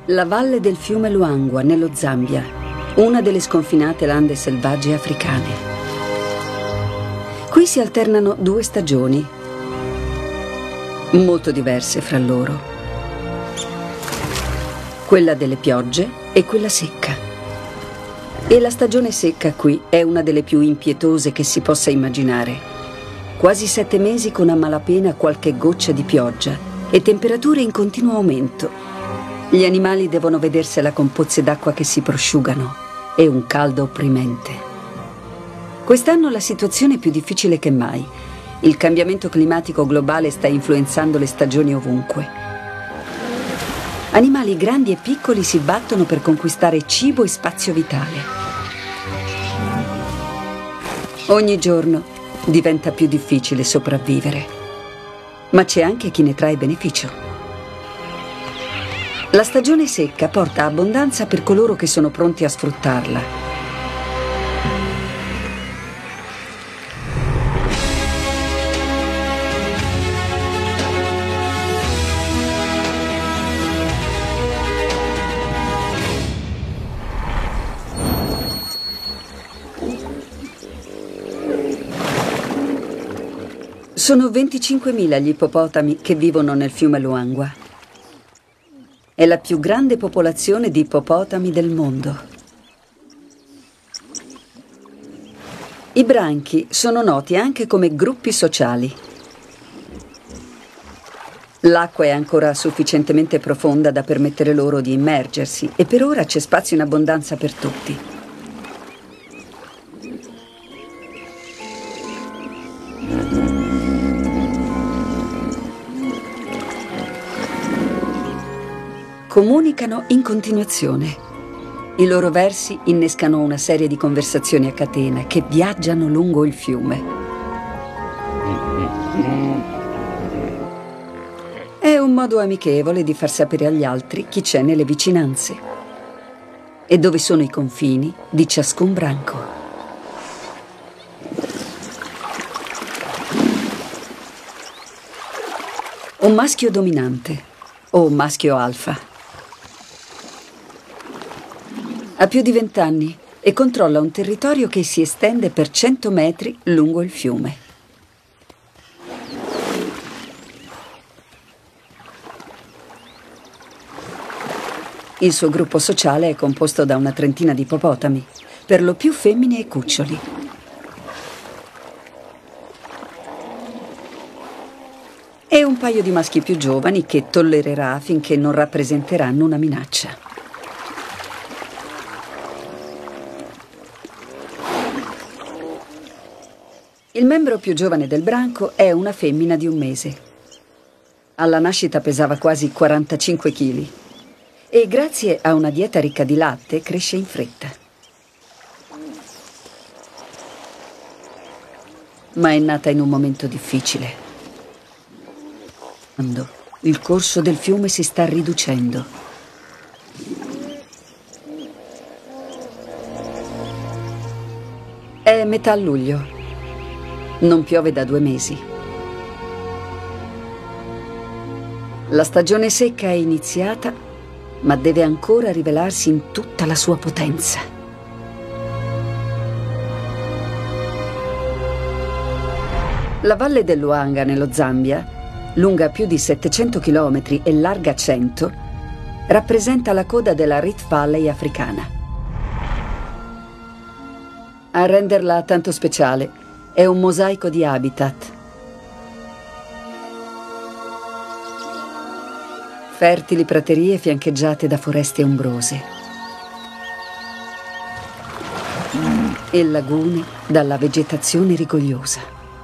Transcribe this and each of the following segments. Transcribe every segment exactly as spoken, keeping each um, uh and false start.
La valle del fiume Luangwa, nello Zambia, una delle sconfinate lande selvagge africane. Qui si alternano due stagioni, molto diverse fra loro. Quella delle piogge e quella secca. E la stagione secca qui è una delle più impietose che si possa immaginare. Quasi sette mesi con a malapena qualche goccia di pioggia e temperature in continuo aumento. Gli animali devono vedersela con pozze d'acqua che si prosciugano e un caldo opprimente. Quest'anno la situazione è più difficile che mai. Il cambiamento climatico globale sta influenzando le stagioni ovunque. Animali grandi e piccoli si battono per conquistare cibo e spazio vitale. Ogni giorno diventa più difficile sopravvivere, ma c'è anche chi ne trae beneficio. La stagione secca porta abbondanza per coloro che sono pronti a sfruttarla. Sono venticinquemila gli ippopotami che vivono nel fiume Luangwa. È la più grande popolazione di ippopotami del mondo. I branchi sono noti anche come gruppi sociali. L'acqua è ancora sufficientemente profonda da permettere loro di immergersi e per ora c'è spazio in abbondanza per tutti. Comunicano in continuazione. I loro versi innescano una serie di conversazioni a catena che viaggiano lungo il fiume. È un modo amichevole di far sapere agli altri chi c'è nelle vicinanze e dove sono i confini di ciascun branco. Un maschio dominante o un maschio alfa. Ha più di vent'anni e controlla un territorio che si estende per cento metri lungo il fiume. Il suo gruppo sociale è composto da una trentina di ippopotami, per lo più femmine e cuccioli. E un paio di maschi più giovani che tollererà finché non rappresenteranno una minaccia. Il membro più giovane del branco è una femmina di un mese. Alla nascita pesava quasi quarantacinque chili e grazie a una dieta ricca di latte cresce in fretta. Ma è nata in un momento difficile. Quando il corso del fiume si sta riducendo. È metà luglio. Non piove da due mesi. La stagione secca è iniziata, ma deve ancora rivelarsi in tutta la sua potenza. La valle del Luangwa, nello Zambia, lunga più di settecento chilometri e larga cento, rappresenta la coda della Rift Valley africana. A renderla tanto speciale è un mosaico di habitat. Fertili praterie fiancheggiate da foreste ombrose e lagune dalla vegetazione rigogliosa.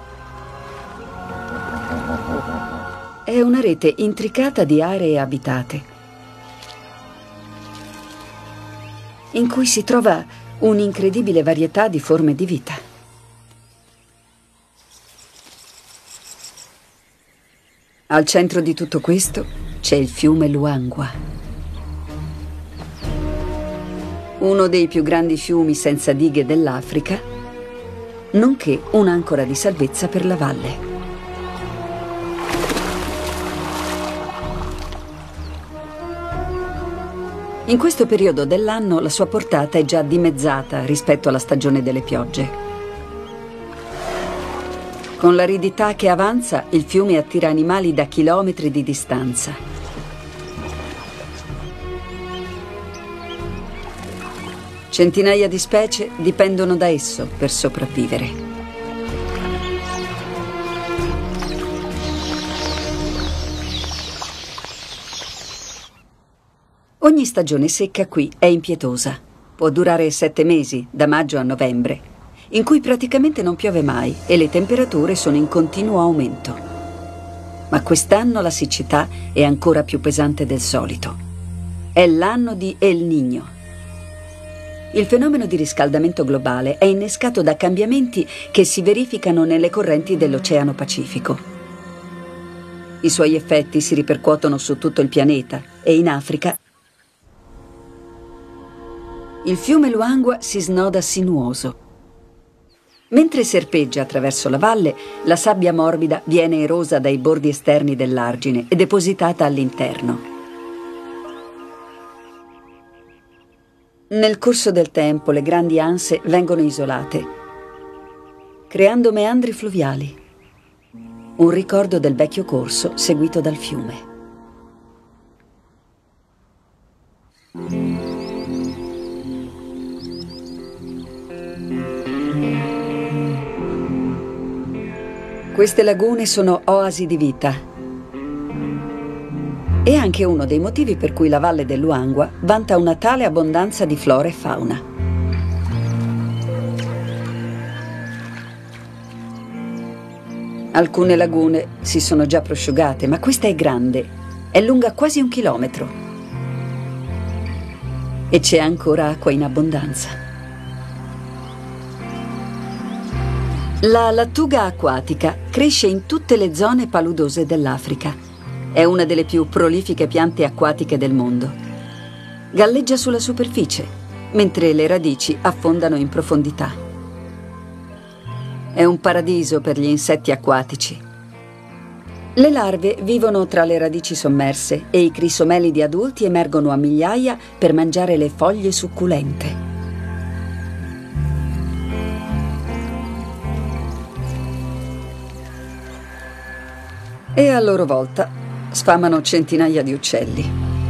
È una rete intricata di aree abitate, in cui si trova un'incredibile varietà di forme di vita. Al centro di tutto questo c'è il fiume Luangwa, uno dei più grandi fiumi senza dighe dell'Africa, nonché un'ancora di salvezza per la valle. In questo periodo dell'anno la sua portata è già dimezzata rispetto alla stagione delle piogge. Con l'aridità che avanza, il fiume attira animali da chilometri di distanza. Centinaia di specie dipendono da esso per sopravvivere. Ogni stagione secca qui è impietosa. Può durare sette mesi, da maggio a novembre, in cui praticamente non piove mai e le temperature sono in continuo aumento. Ma quest'anno la siccità è ancora più pesante del solito. È l'anno di El Niño. Il fenomeno di riscaldamento globale è innescato da cambiamenti che si verificano nelle correnti dell'Oceano Pacifico. I suoi effetti si ripercuotono su tutto il pianeta e in Africa il fiume Luangwa si snoda sinuoso. Mentre serpeggia attraverso la valle, la sabbia morbida viene erosa dai bordi esterni dell'argine e depositata all'interno. Nel corso del tempo le grandi anse vengono isolate, creando meandri fluviali, un ricordo del vecchio corso seguito dal fiume. Queste lagune sono oasi di vita. È anche uno dei motivi per cui la valle del Luangwa vanta una tale abbondanza di flora e fauna. Alcune lagune si sono già prosciugate, ma questa è grande, è lunga quasi un chilometro. E c'è ancora acqua in abbondanza. La lattuga acquatica cresce in tutte le zone paludose dell'Africa. È una delle più prolifiche piante acquatiche del mondo. Galleggia sulla superficie, mentre le radici affondano in profondità. È un paradiso per gli insetti acquatici. Le larve vivono tra le radici sommerse e i crisomelidi adulti emergono a migliaia per mangiare le foglie succulente. E a loro volta sfamano centinaia di uccelli.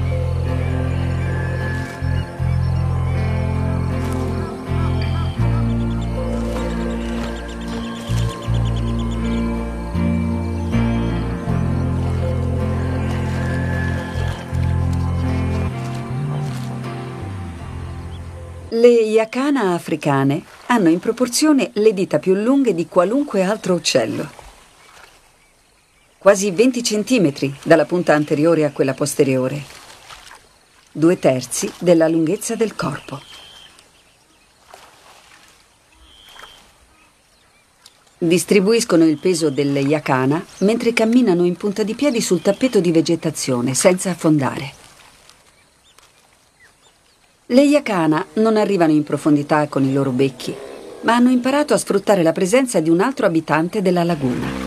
Le iacana africane hanno in proporzione le dita più lunghe di qualunque altro uccello. Quasi venti centimetri dalla punta anteriore a quella posteriore, due terzi della lunghezza del corpo. Distribuiscono il peso delle iacana mentre camminano in punta di piedi sul tappeto di vegetazione, senza affondare. Le iacana non arrivano in profondità con i loro becchi, ma hanno imparato a sfruttare la presenza di un altro abitante della laguna.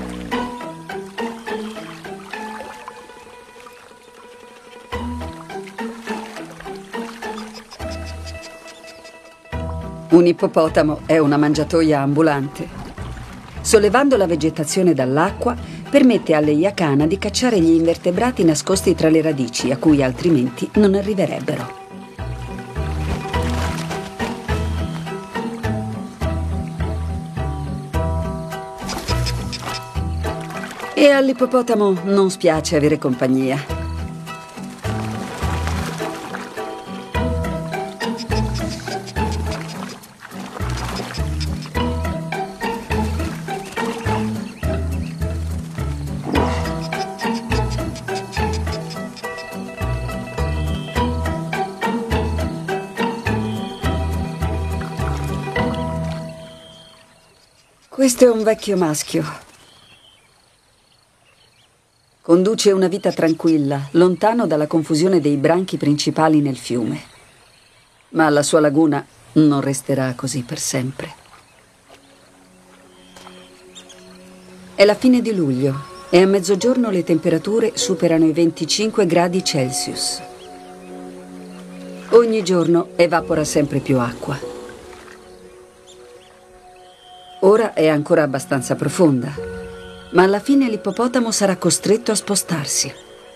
Un ippopotamo è una mangiatoia ambulante. Sollevando la vegetazione dall'acqua, permette alle iacana di cacciare gli invertebrati nascosti tra le radici, a cui altrimenti non arriverebbero. E all'ippopotamo non spiace avere compagnia. Questo è un vecchio maschio. Conduce una vita tranquilla, lontano dalla confusione dei branchi principali nel fiume. Ma la sua laguna non resterà così per sempre. È la fine di luglio e a mezzogiorno le temperature superano i venticinque gradi Celsius. Ogni giorno evapora sempre più acqua. Ora è ancora abbastanza profonda, ma alla fine l'ippopotamo sarà costretto a spostarsi.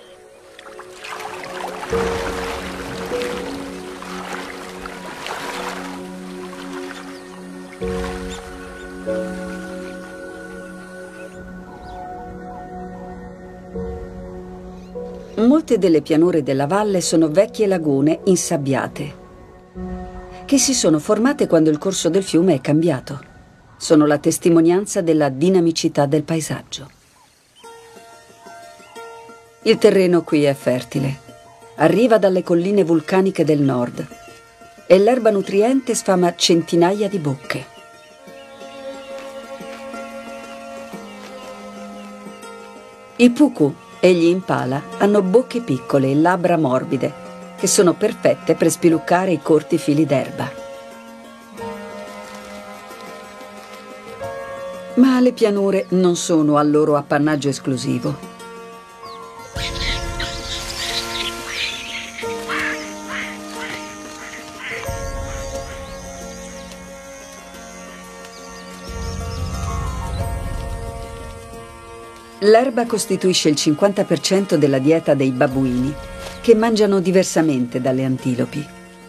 Molte delle pianure della valle sono vecchie lagune insabbiate, che si sono formate quando il corso del fiume è cambiato. Sono la testimonianza della dinamicità del paesaggio. Il terreno qui è fertile. Arriva dalle colline vulcaniche del nord e l'erba nutriente sfama centinaia di bocche. I puku e gli impala hanno bocche piccole e labbra morbide, che sono perfette per spiluccare i corti fili d'erba. Ma le pianure non sono al loro appannaggio esclusivo. L'erba costituisce il cinquanta per cento della dieta dei babbuini, che mangiano diversamente dalle antilopi.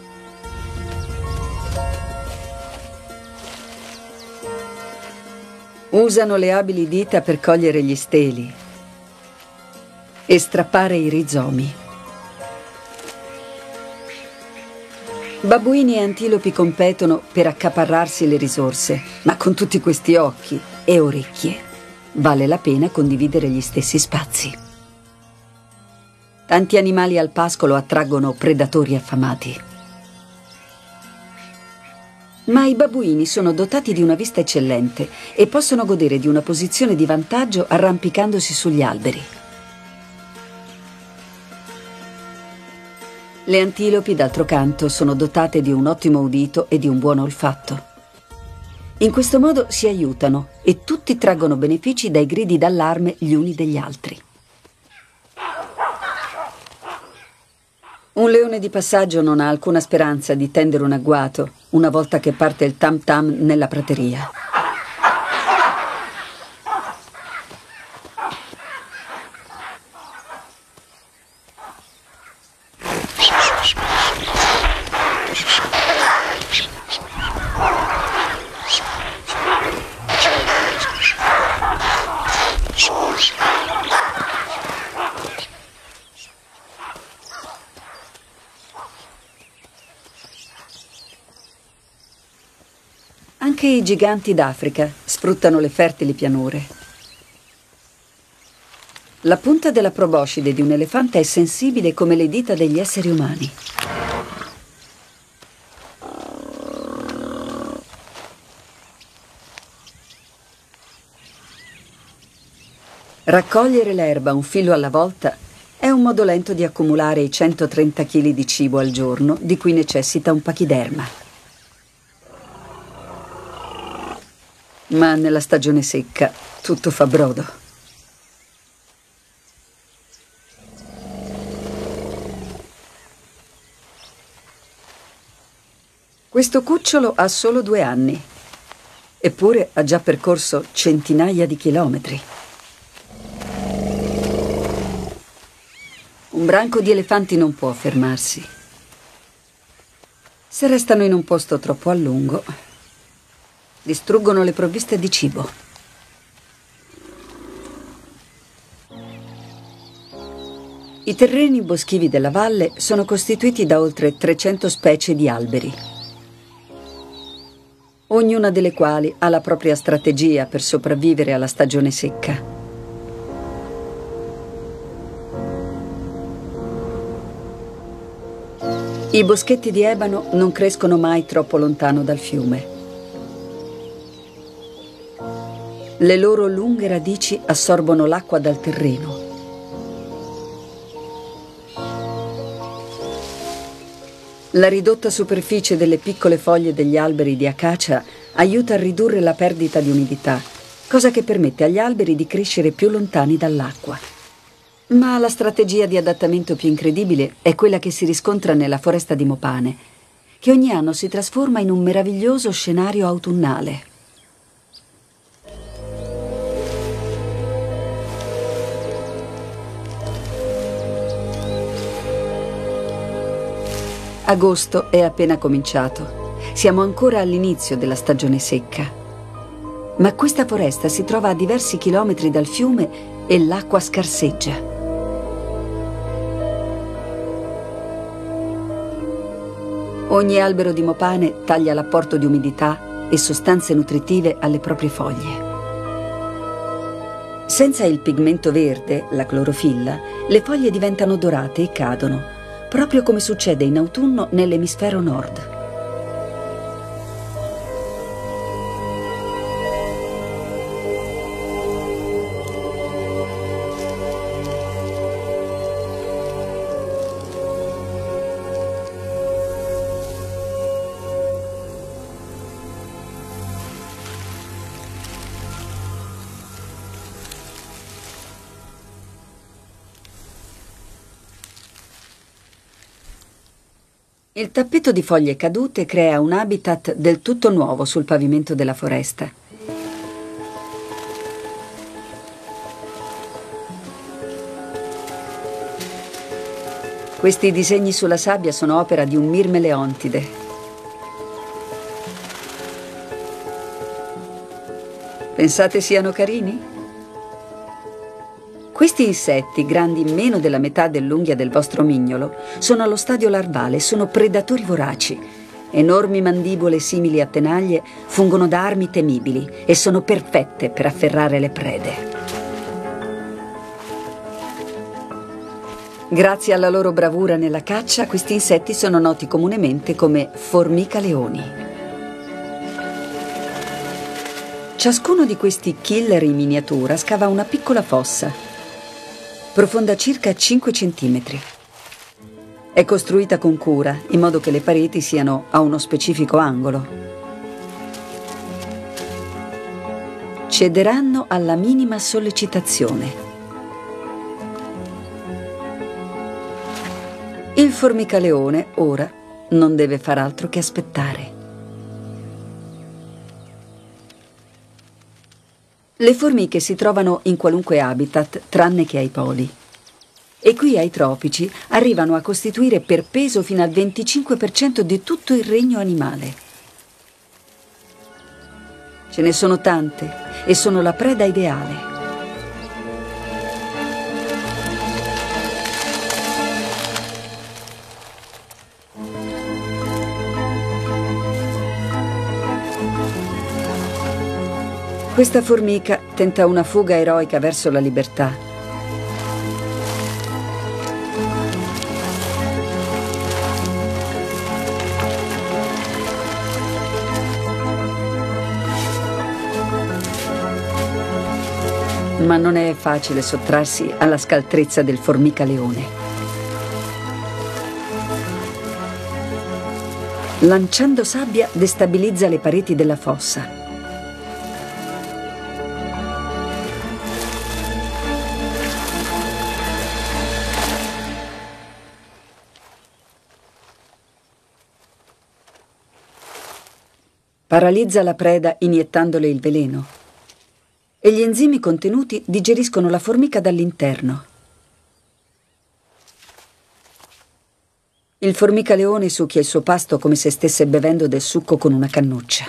Usano le abili dita per cogliere gli steli e strappare i rizomi. Babbuini e antilopi competono per accaparrarsi le risorse, ma con tutti questi occhi e orecchie vale la pena condividere gli stessi spazi. Tanti animali al pascolo attraggono predatori affamati. Ma i babbuini sono dotati di una vista eccellente e possono godere di una posizione di vantaggio arrampicandosi sugli alberi. Le antilopi, d'altro canto, sono dotate di un ottimo udito e di un buon olfatto. In questo modo si aiutano e tutti traggono benefici dai gridi d'allarme gli uni degli altri. Un leone di passaggio non ha alcuna speranza di tendere un agguato una volta che parte il tam tam nella prateria. Anche i giganti d'Africa sfruttano le fertili pianure. La punta della proboscide di un elefante è sensibile come le dita degli esseri umani. Raccogliere l'erba un filo alla volta è un modo lento di accumulare i centotrenta chili di cibo al giorno di cui necessita un pachiderma. Ma nella stagione secca tutto fa brodo. Questo cucciolo ha solo due anni, eppure ha già percorso centinaia di chilometri. Un branco di elefanti non può fermarsi. Se restano in un posto troppo a lungo, distruggono le provviste di cibo. I terreni boschivi della valle sono costituiti da oltre trecento specie di alberi, ognuna delle quali ha la propria strategia per sopravvivere alla stagione secca. I boschetti di ebano non crescono mai troppo lontano dal fiume. Le loro lunghe radici assorbono l'acqua dal terreno. La ridotta superficie delle piccole foglie degli alberi di acacia aiuta a ridurre la perdita di umidità, cosa che permette agli alberi di crescere più lontani dall'acqua. Ma la strategia di adattamento più incredibile è quella che si riscontra nella foresta di Mopane, che ogni anno si trasforma in un meraviglioso scenario autunnale. Agosto è appena cominciato. Siamo ancora all'inizio della stagione secca. Ma questa foresta si trova a diversi chilometri dal fiume e l'acqua scarseggia. Ogni albero di Mopane taglia l'apporto di umidità e sostanze nutritive alle proprie foglie. Senza il pigmento verde, la clorofilla, le foglie diventano dorate e cadono, proprio come succede in autunno nell'emisfero nord. Il tappeto di foglie cadute crea un habitat del tutto nuovo sul pavimento della foresta. Questi disegni sulla sabbia sono opera di un mirmeleontide. Pensate siano carini? Questi insetti, grandi meno della metà dell'unghia del vostro mignolo, sono allo stadio larvale e sono predatori voraci. Enormi mandibole simili a tenaglie fungono da armi temibili e sono perfette per afferrare le prede. Grazie alla loro bravura nella caccia, questi insetti sono noti comunemente come formica-leoni. Ciascuno di questi killer in miniatura scava una piccola fossa, profonda circa cinque centimetri. È costruita con cura, in modo che le pareti siano a uno specifico angolo. Cederanno alla minima sollecitazione. Il formicaleone, ora, non deve far altro che aspettare. Le formiche si trovano in qualunque habitat, tranne che ai poli. E qui ai tropici arrivano a costituire per peso fino al venticinque per cento di tutto il regno animale. Ce ne sono tante e sono la preda ideale. Questa formica tenta una fuga eroica verso la libertà. Ma non è facile sottrarsi alla scaltrezza del formicaleone. Lanciando sabbia destabilizza le pareti della fossa. Paralizza la preda iniettandole il veleno e gli enzimi contenuti digeriscono la formica dall'interno. Il formicaleone succhia il suo pasto come se stesse bevendo del succo con una cannuccia.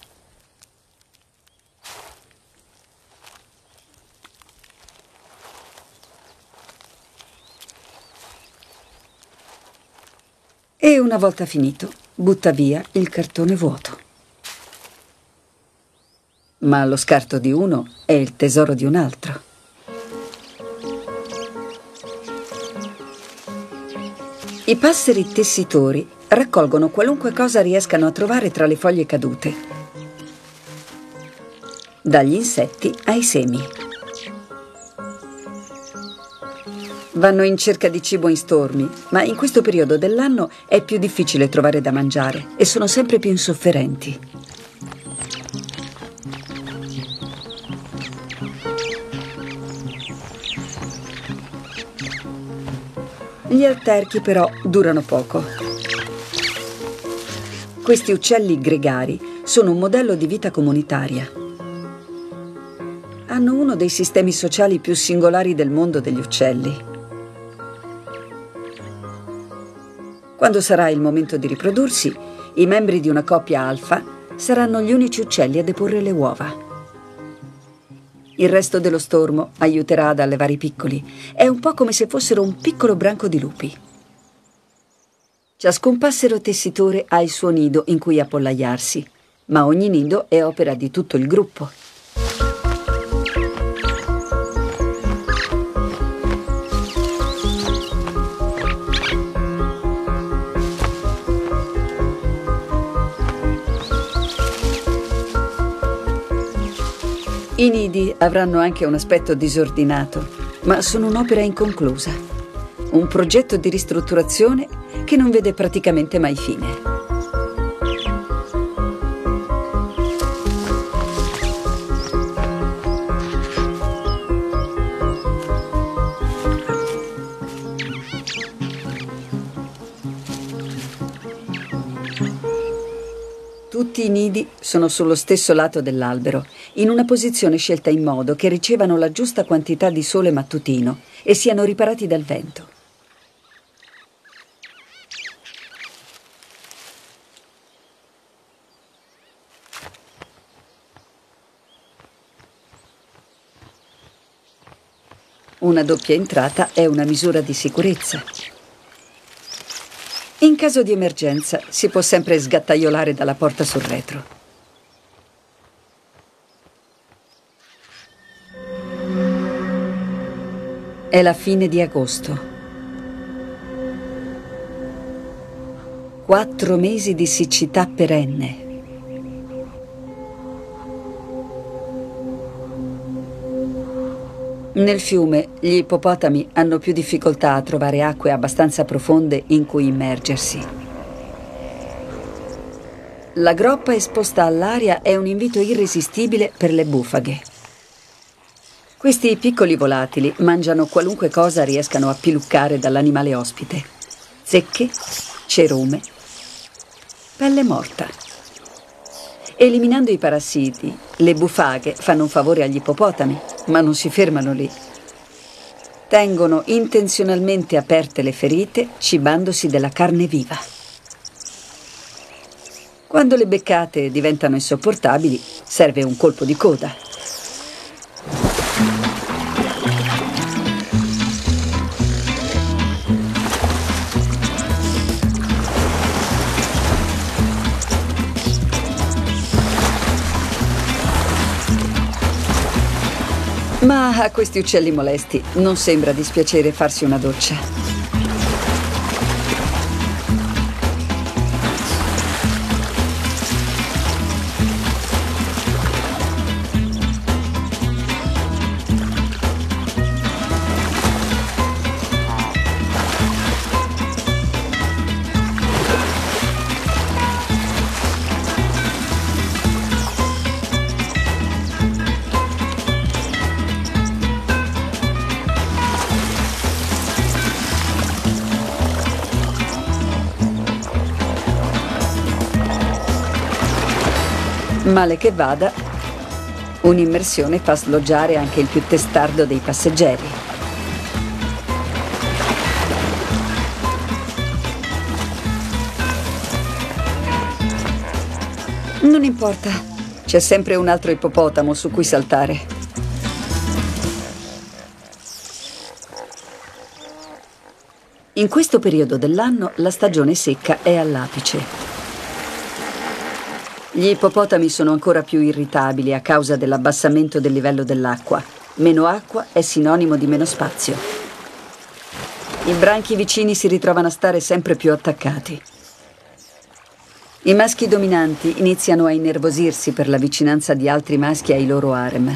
E una volta finito, butta via il cartone vuoto. Ma lo scarto di uno è il tesoro di un altro. I passeri tessitori raccolgono qualunque cosa riescano a trovare tra le foglie cadute, dagli insetti ai semi. Vanno in cerca di cibo in stormi, ma in questo periodo dell'anno è più difficile trovare da mangiare e sono sempre più insofferenti. Gli alterchi però durano poco. Questi uccelli gregari sono un modello di vita comunitaria. Hanno uno dei sistemi sociali più singolari del mondo degli uccelli. Quando sarà il momento di riprodursi, i membri di una coppia alfa saranno gli unici uccelli a deporre le uova. Il resto dello stormo aiuterà ad allevare i piccoli. È un po' come se fossero un piccolo branco di lupi. Ciascun passero tessitore ha il suo nido in cui appollaiarsi, ma ogni nido è opera di tutto il gruppo. I nidi avranno anche un aspetto disordinato, ma sono un'opera inconclusa. Un progetto di ristrutturazione che non vede praticamente mai fine. Tutti i nidi sono sullo stesso lato dell'albero, in una posizione scelta in modo che ricevano la giusta quantità di sole mattutino e siano riparati dal vento. Una doppia entrata è una misura di sicurezza. In caso di emergenza si può sempre sgattaiolare dalla porta sul retro. È la fine di agosto. Quattro mesi di siccità perenne. Nel fiume gli ippopotami hanno più difficoltà a trovare acque abbastanza profonde in cui immergersi. La groppa esposta all'aria è un invito irresistibile per le bufaghe. Questi piccoli volatili mangiano qualunque cosa riescano a piluccare dall'animale ospite. Zecche, cerume, pelle morta. Eliminando i parassiti, le bufaghe fanno un favore agli ippopotami, ma non si fermano lì. Tengono intenzionalmente aperte le ferite, cibandosi della carne viva. Quando le beccate diventano insopportabili, serve un colpo di coda. Ma a questi uccelli molesti non sembra dispiacere farsi una doccia. Male che vada, un'immersione fa sloggiare anche il più testardo dei passeggeri. Non importa, c'è sempre un altro ippopotamo su cui saltare. In questo periodo dell'anno la stagione secca è all'apice. Gli ippopotami sono ancora più irritabili a causa dell'abbassamento del livello dell'acqua. Meno acqua è sinonimo di meno spazio. I branchi vicini si ritrovano a stare sempre più attaccati. I maschi dominanti iniziano a innervosirsi per la vicinanza di altri maschi ai loro harem.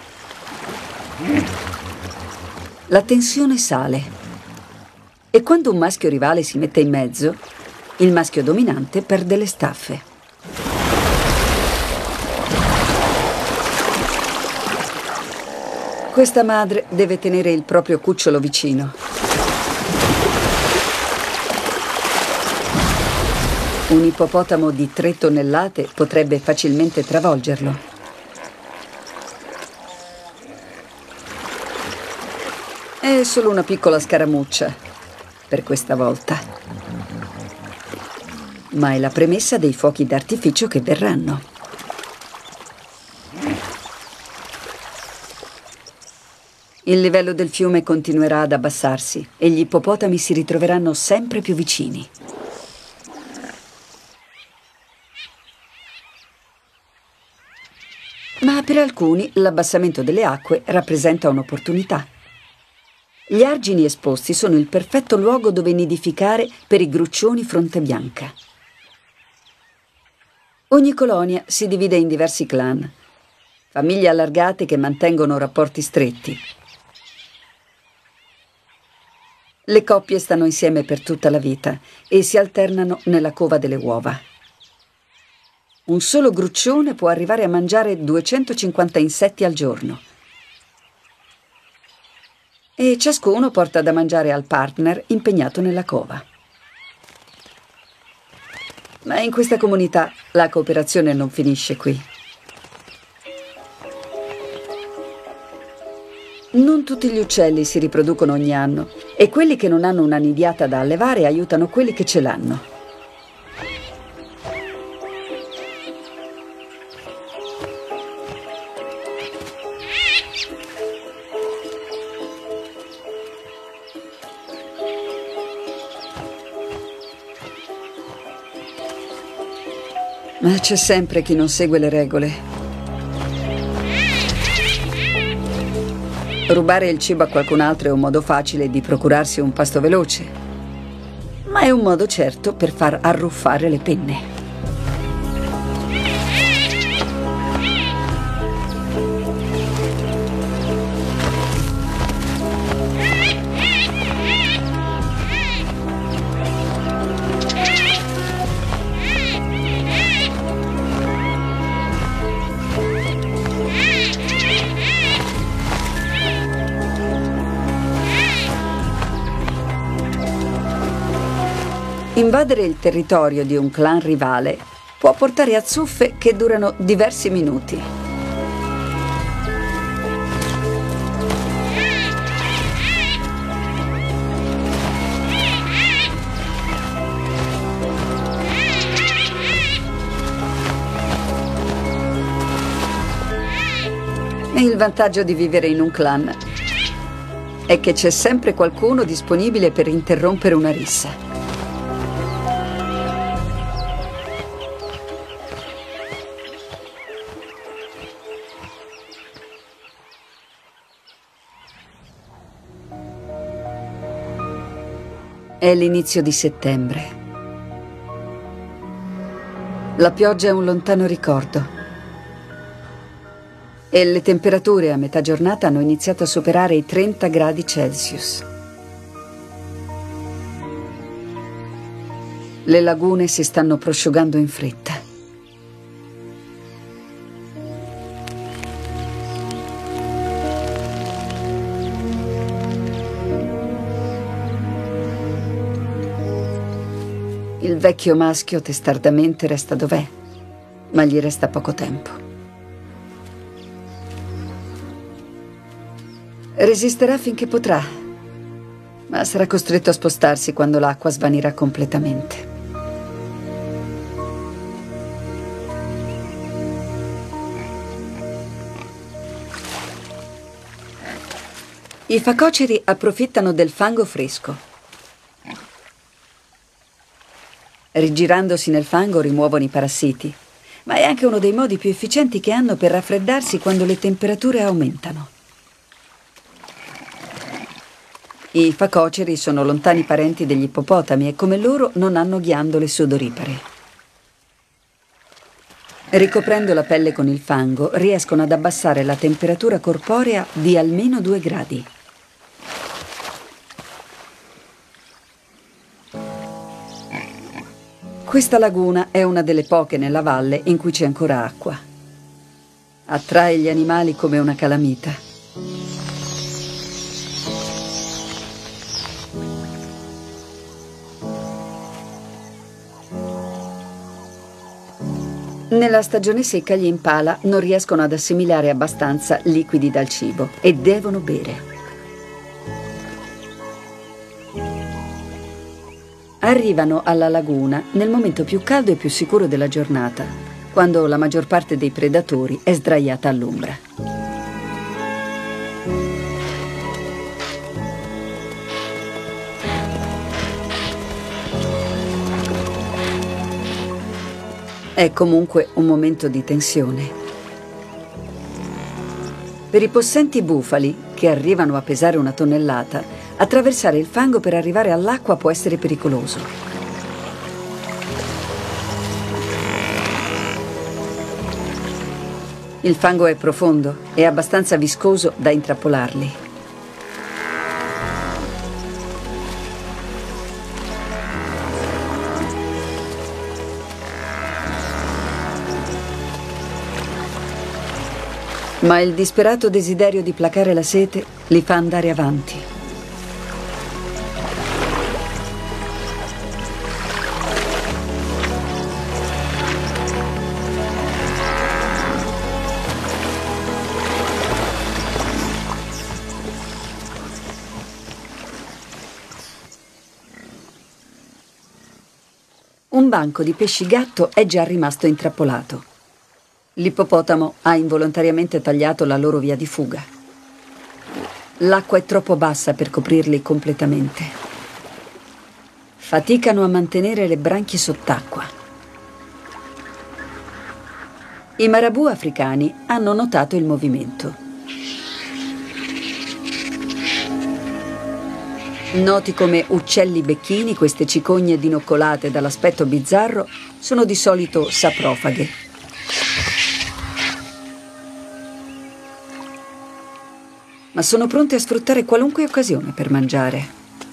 La tensione sale. E quando un maschio rivale si mette in mezzo, il maschio dominante perde le staffe. Questa madre deve tenere il proprio cucciolo vicino. Un ippopotamo di tre tonnellate potrebbe facilmente travolgerlo. È solo una piccola scaramuccia, per questa volta. Ma è la premessa dei fuochi d'artificio che verranno. Il livello del fiume continuerà ad abbassarsi e gli ippopotami si ritroveranno sempre più vicini. Ma per alcuni l'abbassamento delle acque rappresenta un'opportunità. Gli argini esposti sono il perfetto luogo dove nidificare per i gruccioni fronte bianca. Ogni colonia si divide in diversi clan, famiglie allargate che mantengono rapporti stretti. Le coppie stanno insieme per tutta la vita e si alternano nella cova delle uova. Un solo gruccione può arrivare a mangiare duecentocinquanta insetti al giorno. E ciascuno porta da mangiare al partner impegnato nella cova. Ma in questa comunità la cooperazione non finisce qui. Non tutti gli uccelli si riproducono ogni anno e quelli che non hanno una nidiata da allevare aiutano quelli che ce l'hanno. Ma c'è sempre chi non segue le regole. Rubare il cibo a qualcun altro è un modo facile di procurarsi un pasto veloce, ma è un modo certo per far arruffare le penne. Invadere il territorio di un clan rivale può portare a zuffe che durano diversi minuti. E il vantaggio di vivere in un clan è che c'è sempre qualcuno disponibile per interrompere una rissa. È l'inizio di settembre. La pioggia è un lontano ricordo. E le temperature a metà giornata hanno iniziato a superare i trenta gradi Celsius. Le lagune si stanno prosciugando in fretta. Il vecchio maschio testardamente resta dov'è, ma gli resta poco tempo. Resisterà finché potrà, ma sarà costretto a spostarsi quando l'acqua svanirà completamente. I facoceri approfittano del fango fresco. Rigirandosi nel fango rimuovono i parassiti, ma è anche uno dei modi più efficienti che hanno per raffreddarsi quando le temperature aumentano. I facoceri sono lontani parenti degli ippopotami e come loro non hanno ghiandole sudoripare. Ricoprendo la pelle con il fango riescono ad abbassare la temperatura corporea di almeno due gradi. Questa laguna è una delle poche nella valle in cui c'è ancora acqua. Attrae gli animali come una calamita. Nella stagione secca gli impala non riescono ad assimilare abbastanza liquidi dal cibo e devono bere. Arrivano alla laguna nel momento più caldo e più sicuro della giornata, quando la maggior parte dei predatori è sdraiata all'ombra. È comunque un momento di tensione. Per i possenti bufali, che arrivano a pesare una tonnellata, attraversare il fango per arrivare all'acqua può essere pericoloso. Il fango è profondo e abbastanza viscoso da intrappolarli. Ma il disperato desiderio di placare la sete li fa andare avanti. Un banco di pesci gatto è già rimasto intrappolato. L'ippopotamo ha involontariamente tagliato la loro via di fuga. L'acqua è troppo bassa per coprirli completamente. Faticano a mantenere le branchie sott'acqua. I marabù africani hanno notato il movimento. Noti come uccelli becchini, queste cicogne dinoccolate dall'aspetto bizzarro sono di solito saprofaghe. Ma sono pronte a sfruttare qualunque occasione per mangiare.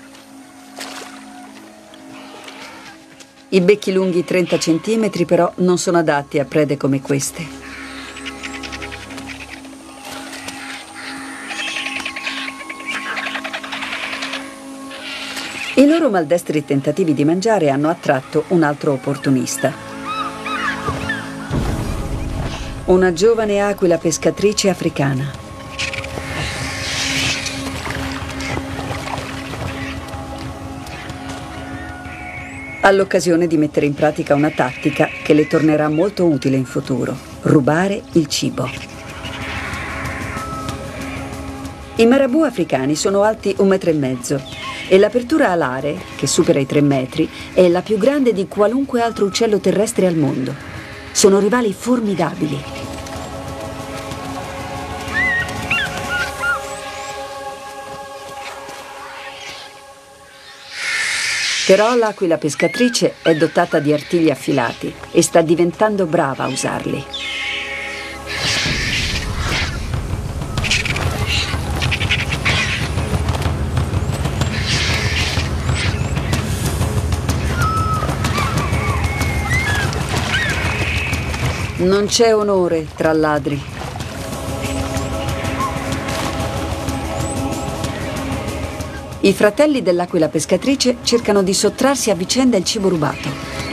I becchi lunghi trenta centimetri però non sono adatti a prede come queste. I loro maldestri tentativi di mangiare hanno attratto un altro opportunista. Una giovane aquila pescatrice africana. Ha l'occasione di mettere in pratica una tattica che le tornerà molto utile in futuro: rubare il cibo. I marabù africani sono alti un metro e mezzo e l'apertura alare, che supera i tre metri, è la più grande di qualunque altro uccello terrestre al mondo. Sono rivali formidabili. Però l'aquila pescatrice è dotata di artigli affilati e sta diventando brava a usarli. Non c'è onore tra ladri. I fratelli dell'aquila pescatrice cercano di sottrarsi a vicenda il cibo rubato.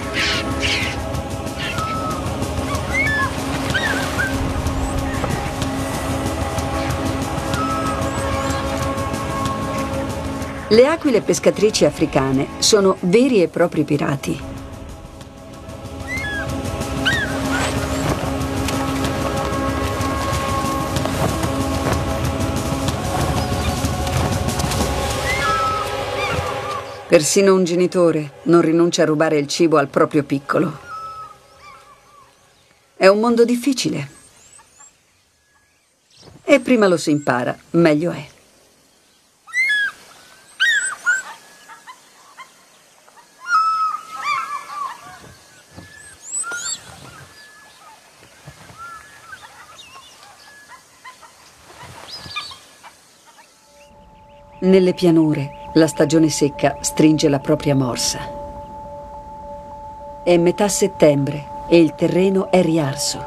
Le aquile pescatrici africane sono veri e propri pirati. Persino un genitore non rinuncia a rubare il cibo al proprio piccolo. È un mondo difficile. E prima lo si impara, meglio è. Nelle pianure la stagione secca stringe la propria morsa. È metà settembre e il terreno è riarso.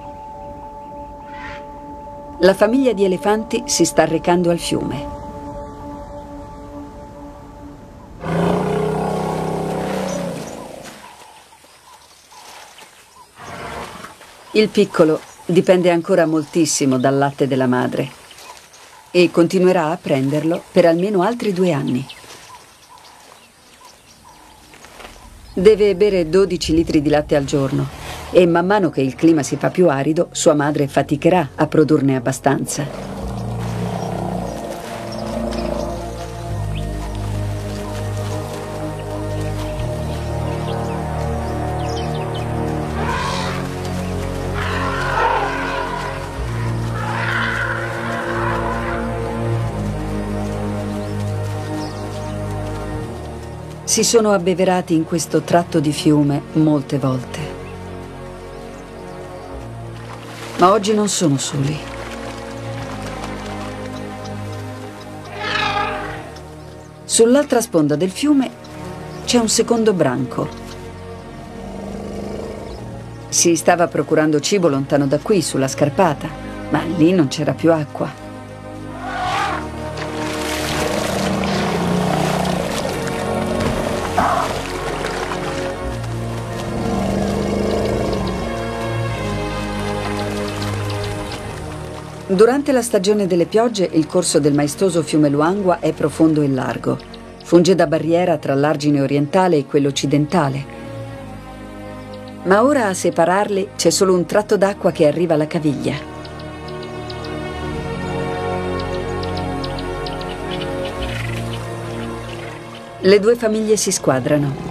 La famiglia di elefanti si sta recando al fiume. Il piccolo dipende ancora moltissimo dal latte della madre e continuerà a prenderlo per almeno altri due anni. Deve bere dodici litri di latte al giorno e man mano che il clima si fa più arido, sua madre faticherà a produrne abbastanza. Si sono abbeverati in questo tratto di fiume molte volte. Ma oggi non sono soli. Sull'altra sponda del fiume c'è un secondo branco. Si stava procurando cibo lontano da qui, sulla scarpata, ma lì non c'era più acqua. Durante la stagione delle piogge il corso del maestoso fiume Luangwa è profondo e largo. Funge da barriera tra l'argine orientale e quello occidentale. Ma ora a separarli c'è solo un tratto d'acqua che arriva alla caviglia. Le due famiglie si squadrano.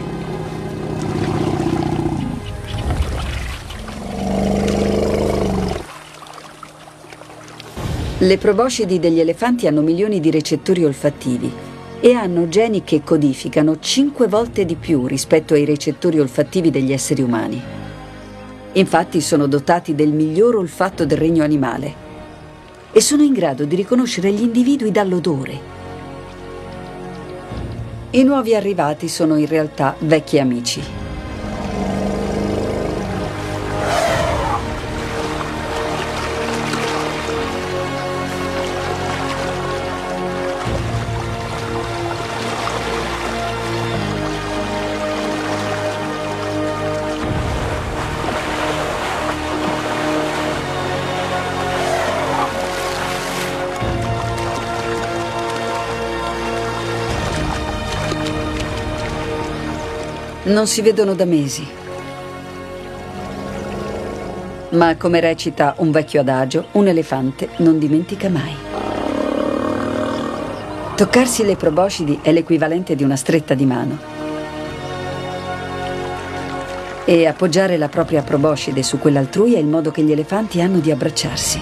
Le proboscidi degli elefanti hanno milioni di recettori olfattivi e hanno geni che codificano cinque volte di più rispetto ai recettori olfattivi degli esseri umani. Infatti sono dotati del miglior olfatto del regno animale e sono in grado di riconoscere gli individui dall'odore. I nuovi arrivati sono in realtà vecchi amici. Non si vedono da mesi. Ma come recita un vecchio adagio, un elefante non dimentica mai. Toccarsi le proboscidi è l'equivalente di una stretta di mano. E appoggiare la propria proboscide su quella altrui è il modo che gli elefanti hanno di abbracciarsi.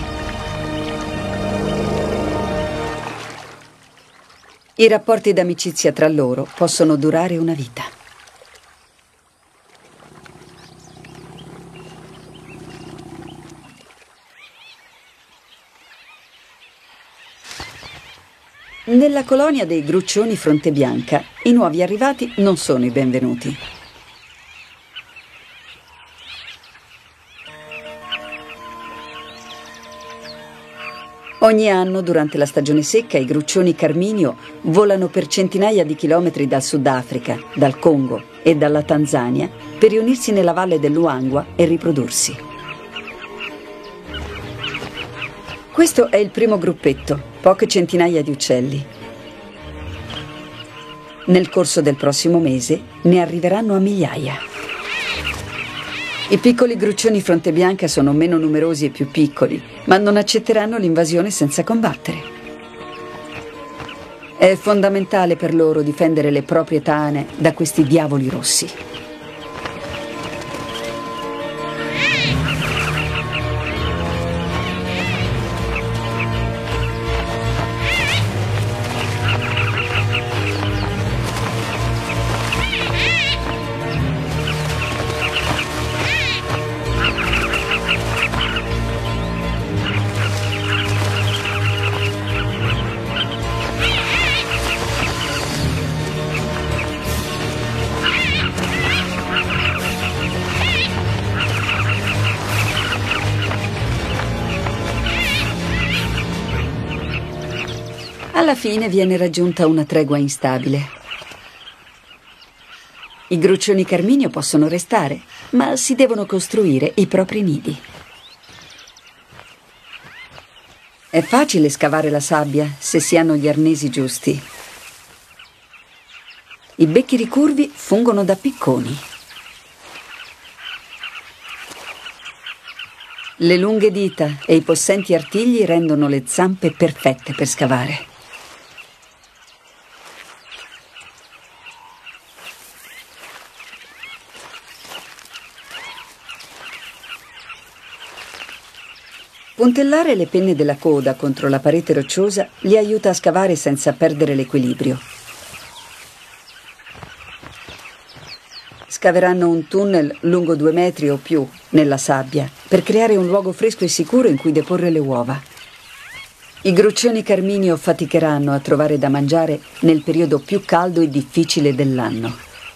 I rapporti d'amicizia tra loro possono durare una vita. Nella colonia dei gruccioni fronte bianca, i nuovi arrivati non sono i benvenuti. Ogni anno, durante la stagione secca, i gruccioni carminio volano per centinaia di chilometri dal Sudafrica, dal Congo e dalla Tanzania per riunirsi nella valle del Luangwa e riprodursi. Questo è il primo gruppetto, poche centinaia di uccelli. Nel corso del prossimo mese ne arriveranno a migliaia. I piccoli gruccioni fronte bianca sono meno numerosi e più piccoli, ma non accetteranno l'invasione senza combattere. È fondamentale per loro difendere le proprie tane da questi diavoli rossi. Alla fine viene raggiunta una tregua instabile. I gruccioni carminio possono restare, ma si devono costruire i propri nidi. È facile scavare la sabbia se si hanno gli arnesi giusti. I becchi ricurvi fungono da picconi. Le lunghe dita e i possenti artigli rendono le zampe perfette per scavare. Puntellare le penne della coda contro la parete rocciosa li aiuta a scavare senza perdere l'equilibrio. Scaveranno un tunnel lungo due metri o più nella sabbia per creare un luogo fresco e sicuro in cui deporre le uova. I gruccioni carminio faticheranno a trovare da mangiare nel periodo più caldo e difficile dell'anno.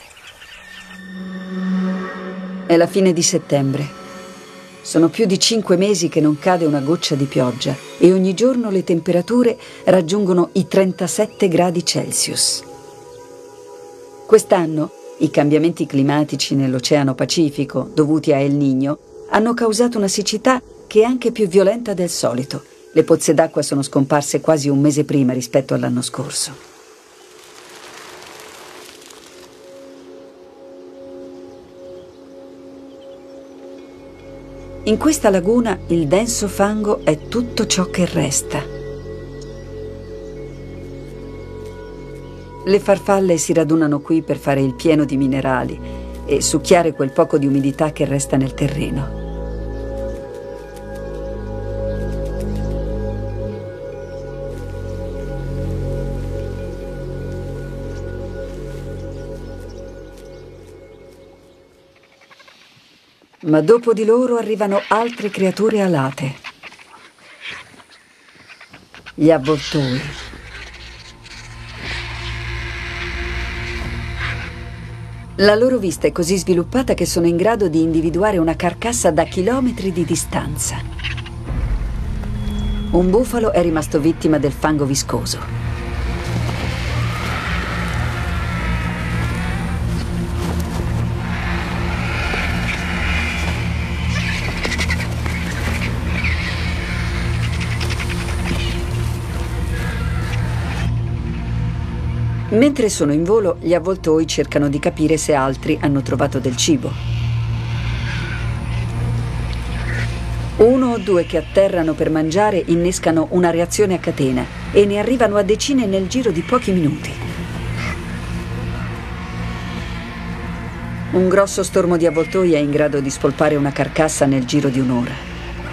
È la fine di settembre. Sono più di cinque mesi che non cade una goccia di pioggia e ogni giorno le temperature raggiungono i trentasette gradi Celsius. Quest'anno i cambiamenti climatici nell'Oceano Pacifico, dovuti a El Niño, hanno causato una siccità che è anche più violenta del solito. Le pozze d'acqua sono scomparse quasi un mese prima rispetto all'anno scorso. In questa laguna il denso fango è tutto ciò che resta. Le farfalle si radunano qui per fare il pieno di minerali e succhiare quel poco di umidità che resta nel terreno. Ma dopo di loro arrivano altre creature alate. Gli avvoltoi. La loro vista è così sviluppata che sono in grado di individuare una carcassa da chilometri di distanza. Un bufalo è rimasto vittima del fango viscoso. Mentre sono in volo, gli avvoltoi cercano di capire se altri hanno trovato del cibo. Uno o due che atterrano per mangiare innescano una reazione a catena e ne arrivano a decine nel giro di pochi minuti. Un grosso stormo di avvoltoi è in grado di spolpare una carcassa nel giro di un'ora.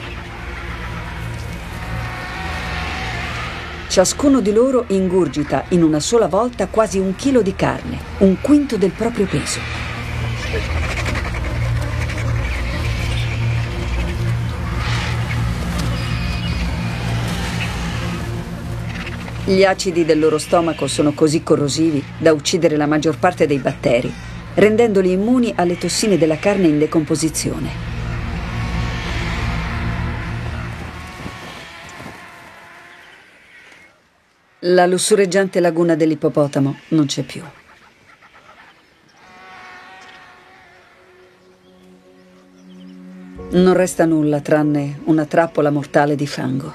Ciascuno di loro ingurgita in una sola volta quasi un chilo di carne, un quinto del proprio peso. Gli acidi del loro stomaco sono così corrosivi da uccidere la maggior parte dei batteri, rendendoli immuni alle tossine della carne in decomposizione. La lussureggiante laguna dell'ippopotamo non c'è più. Non resta nulla tranne una trappola mortale di fango.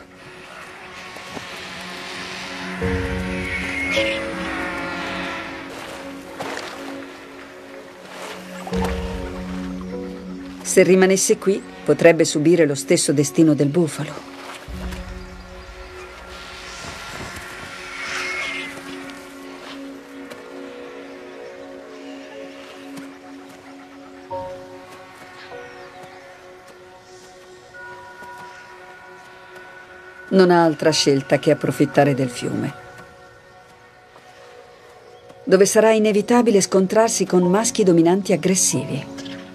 Se rimanesse qui, potrebbe subire lo stesso destino del bufalo. Non ha altra scelta che approfittare del fiume, dove sarà inevitabile scontrarsi con maschi dominanti aggressivi.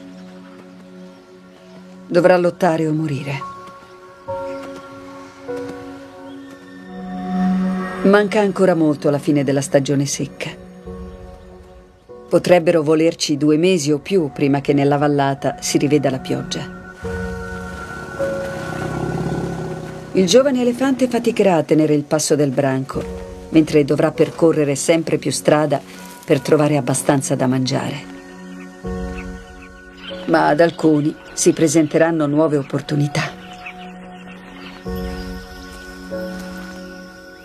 Dovrà lottare o morire. Manca ancora molto alla fine della stagione secca. Potrebbero volerci due mesi o più prima che nella vallata si riveda la pioggia. Il giovane elefante faticherà a tenere il passo del branco, mentre dovrà percorrere sempre più strada per trovare abbastanza da mangiare. Ma ad alcuni si presenteranno nuove opportunità.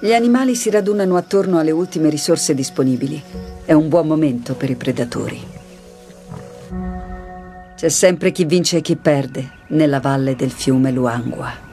Gli animali si radunano attorno alle ultime risorse disponibili. È un buon momento per i predatori. C'è sempre chi vince e chi perde nella valle del fiume Luangwa.